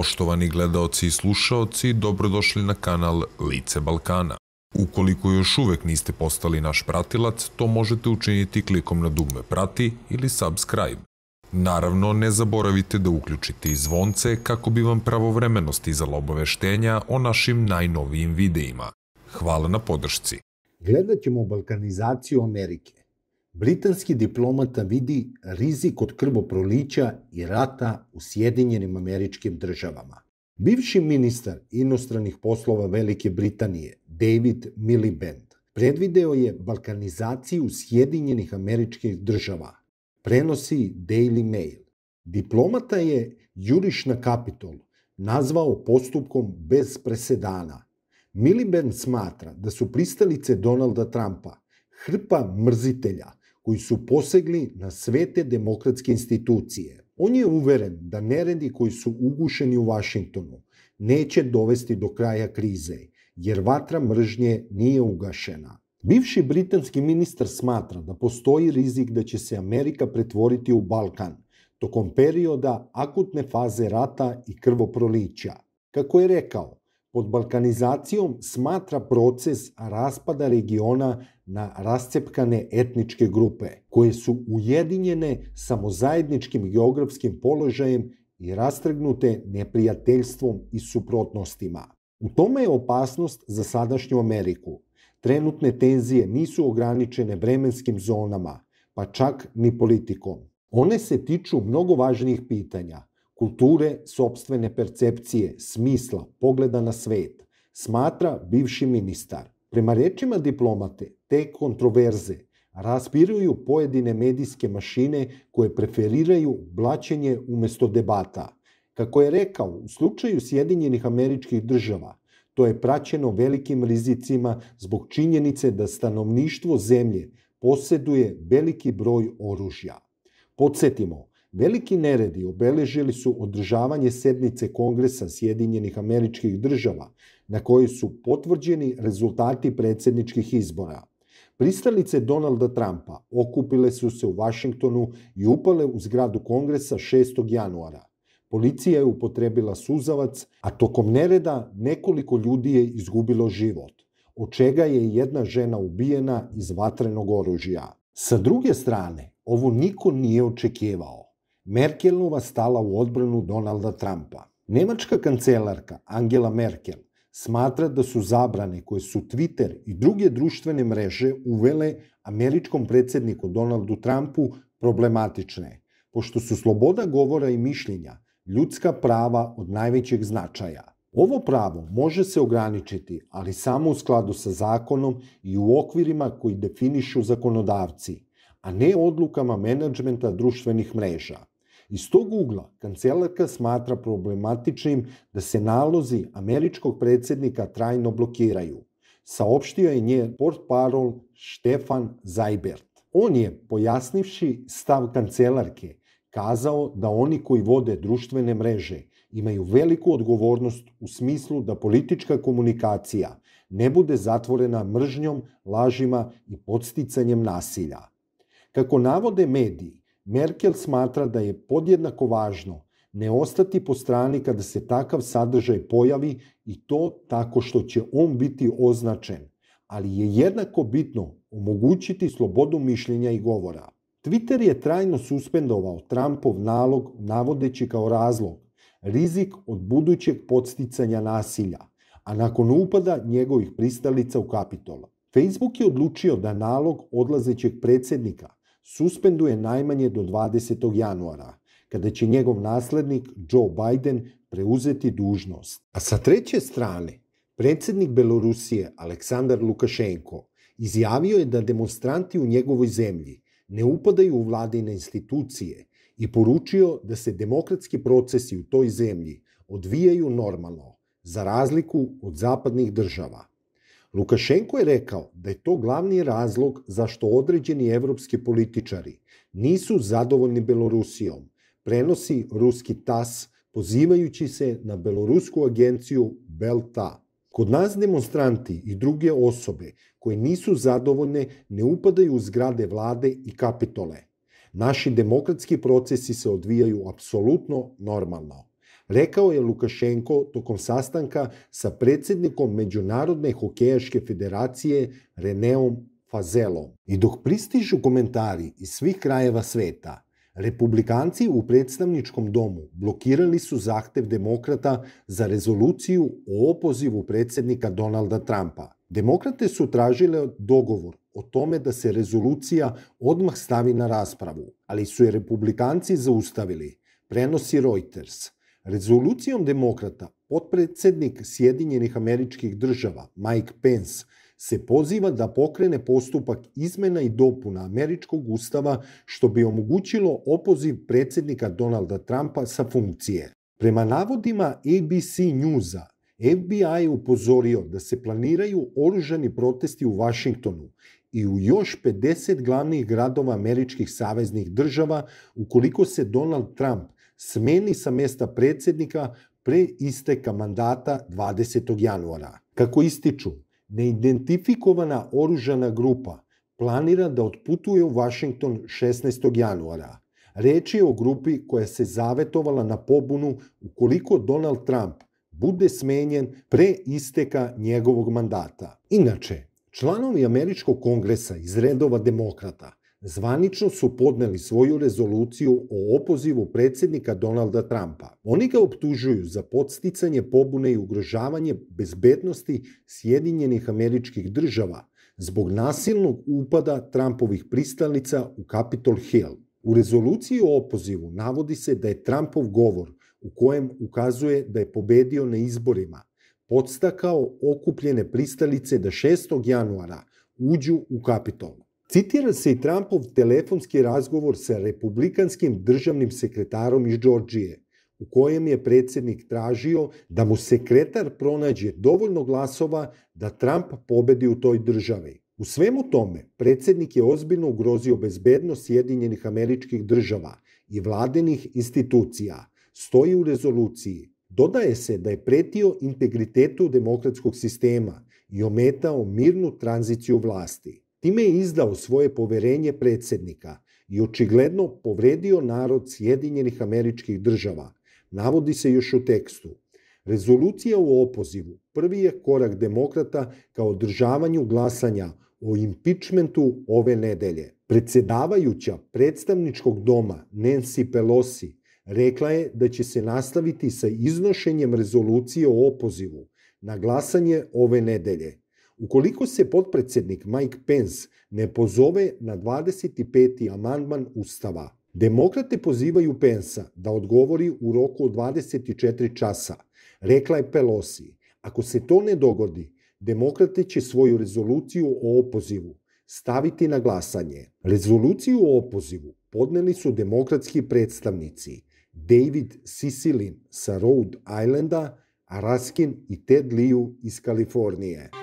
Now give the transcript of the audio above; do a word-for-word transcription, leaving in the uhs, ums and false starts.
Poštovani gledaoci i slušaoci, dobrodošli na kanal Lice Balkana. Ukoliko još uvek niste postali naš pratilac, to možete učiniti klikom na dugme prati ili subscribe. Naravno, ne zaboravite da uključite i zvonce kako bi vam pravovremeno stizala obaveštenja o našim najnovijim videima. Hvala na podršci. Gledat ćemo balkanizaciju Amerike. Britanski diplomata vidi rizik od krvoprolića i rata u Sjedinjenim Američkim Državama. Bivši ministar inostranih poslova Velike Britanije, David Miliband, predvideo je balkanizaciju Sjedinjenih Američkih Država. Prenosi Daily Mail. Diplomata je juriš na Kapitol nazvao postupkom bez presedana. Miliband smatra da su pristalice Donalda Trumpa hrpa mrzitelja koji su posegli na svete demokratske institucije. On je uveren da neredi koji su ugušeni u Vašingtonu neće dovesti do kraja krize, jer vatra mržnje nije ugašena. Bivši britanski ministar smatra da postoji rizik da će se Amerika pretvoriti u Balkan tokom perioda akutne faze rata i krvoprolića. Kako je rekao, pod balkanizacijom smatra proces raspada regiona na rascepkane etničke grupe, koje su ujedinjene samo zajedničkim geografskim položajem i rastrgnute neprijateljstvom i suprotnostima. U tome je opasnost za sadašnju Ameriku. Trenutne tenzije nisu ograničene vremenskim zonama, pa čak ni politikom. One se tiču mnogo važnijih pitanja, kulture, sopstvene percepcije, smisla, pogleda na svet, smatra bivši ministar. Prema rečima diplomate, te kontroverze raspiruju pojedine medijske mašine koje preferiraju blaćenje umesto debata. Kako je rekao, u slučaju Sjedinjenih Američkih Država, to je praćeno velikim rizicima zbog činjenice da stanovništvo zemlje posjeduje veliki broj oružja. Podsjetimo, veliki neredi obeležili su održavanje sednice Kongresa Sjedinjenih Američkih Država, na kojoj su potvrđeni rezultati predsjedničkih izbora. Pristalice Donalda Trumpa okupile su se u Vašingtonu i upale u zgradu Kongresa šestog januara. Policija je upotrebila suzavac, a tokom nereda nekoliko ljudi je izgubilo život, od čega je jedna žena ubijena iz vatrenog oružja. Sa druge strane, ovo niko nije očekivao. Merkelova stala u odbranu Donalda Trumpa. Nemačka kancelarka Angela Merkel smatra da su zabrane koje su Twitter i druge društvene mreže uvele američkom predsjedniku Donaldu Trumpu problematične, pošto su sloboda govora i mišljenja ljudska prava od najvećeg značaja. Ovo pravo može se ograničiti, ali samo u skladu sa zakonom i u okvirima koji definišu zakonodavci, a ne odlukama menadžmenta društvenih mreža. Iz tog ugla kancelarka smatra problematičnim da se nalozi američkog predsjednika trajno blokiraju, saopštio je njen portparol Stefan Seibert. On je, pojasnivši stav kancelarke, kazao da oni koji vode društvene mreže imaju veliku odgovornost u smislu da politička komunikacija ne bude zatvorena mržnjom, lažima i podsticanjem nasilja. Kako navode mediji, Merkel smatra da je podjednako važno ne ostati po strani kada se takav sadržaj pojavi i to tako što će on biti označen, ali je jednako bitno omogućiti slobodu mišljenja i govora. Twitter je trajno suspendovao Trumpov nalog navodeći kao razlog rizik od budućeg podsticanja nasilja, a nakon upada njegovih pristalica u Kapitol. Facebook je odlučio da nalog odlazećeg predsjednika suspenduje najmanje do dvadesetog januara, kada će njegov naslednik Joe Biden preuzeti dužnost. A sa treće strane, predsjednik Belorusije Aleksandar Lukašenko izjavio je da demonstranti u njegovoj zemlji ne upadaju u vladine institucije i poručio da se demokratski procesi u toj zemlji odvijaju normalno, za razliku od zapadnih država. Lukašenko je rekao da je to glavni razlog zašto određeni evropski političari nisu zadovoljni Belorusijom, prenosi ruski tas pozivajući se na belorusku agenciju Belta. Kod nas demonstranti i druge osobe koje nisu zadovoljne ne upadaju u zgrade vlade i Kapitole. Naši demokratski procesi se odvijaju apsolutno normalno. rekao je Lukašenko tokom sastanka sa predsjednikom Međunarodne hokejaške federacije Reneom Fazelom. I dok pristižu komentari iz svih krajeva sveta, Republikanci u predstavničkom domu blokirali su zahtev demokrata za rezoluciju o opozivu predsjednika Donalda Trumpa. Demokrate su tražile dogovor o tome da se rezolucija odmah stavi na raspravu, ali su je Republikanci zaustavili, prenosi Reuters. Rezolucijom demokrata potpredsjednik Sjedinjenih Američkih Država Mike Pence se poziva da pokrene postupak izmena i dopuna američkog ustava što bi omogućilo opoziv predsjednika Donalda Trumpa sa funkcije. Prema navodima A B C Newsa, F B I je upozorio da se planiraju oružani protesti u Vašingtonu i u još pedeset glavnih gradova američkih saveznih država ukoliko se Donald Trump smeni sa mjesta predsjednika pre isteka mandata dvadesetog januara. Kako ističu, neidentifikovana oružana grupa planira da otputuje u Vašington šesnaestog januara. Reč je o grupi koja se zavetovala na pobunu ukoliko Donald Trump bude smenjen pre isteka njegovog mandata. Inače, članovi Američkog kongresa iz redova demokrata zvanično su podneli svoju rezoluciju o opozivu predsjednika Donalda Trumpa. Oni ga optužuju za podsticanje pobune i ugrožavanje bezbednosti Sjedinjenih Američkih Država zbog nasilnog upada Trumpovih pristalica u Capitol Hill. U rezoluciji o opozivu navodi se da je Trumpov govor u kojem ukazuje da je pobedio na izborima podstakao okupljene pristalice da šestog januara uđu u Kapitol. Citira se i Trumpov telefonski razgovor sa republikanskim državnim sekretarom iz Džordžije, u kojem je predsjednik tražio da mu sekretar pronađe dovoljno glasova da Trump pobedi u toj državi. U svemu tome, predsjednik je ozbiljno ugrozio bezbednost Sjedinjenih Američkih Država i vladinih institucija, stoji u rezoluciji. Dodaje se da je pretio integritetu demokratskog sistema i ometao mirnu tranziciju vlasti. Time je izdao svoje poverenje predsjednika i očigledno povredio narod Sjedinjenih Američkih Država, navodi se još u tekstu. Rezolucija o opozivu prvi je korak demokrata ka održavanju glasanja o impičmentu ove nedelje. Predsjedavajuća predstavničkog doma Nancy Pelosi rekla je da će se nastaviti sa iznošenjem rezolucije o opozivu na glasanje ove nedelje. Ukoliko se potpredsjednik Mike Pence ne pozove na dvadeset peti amandman Ustava, demokrate pozivaju Pensa da odgovori u roku od dvadeset četiri časa, rekla je Pelosi. Ako se to ne dogodi, demokrate će svoju rezoluciju o opozivu staviti na glasanje. Rezoluciju o opozivu podneli su demokratski predstavnici David Cicilline sa Rhode Islanda, a Raskin i Ted Lieu iz Kalifornije.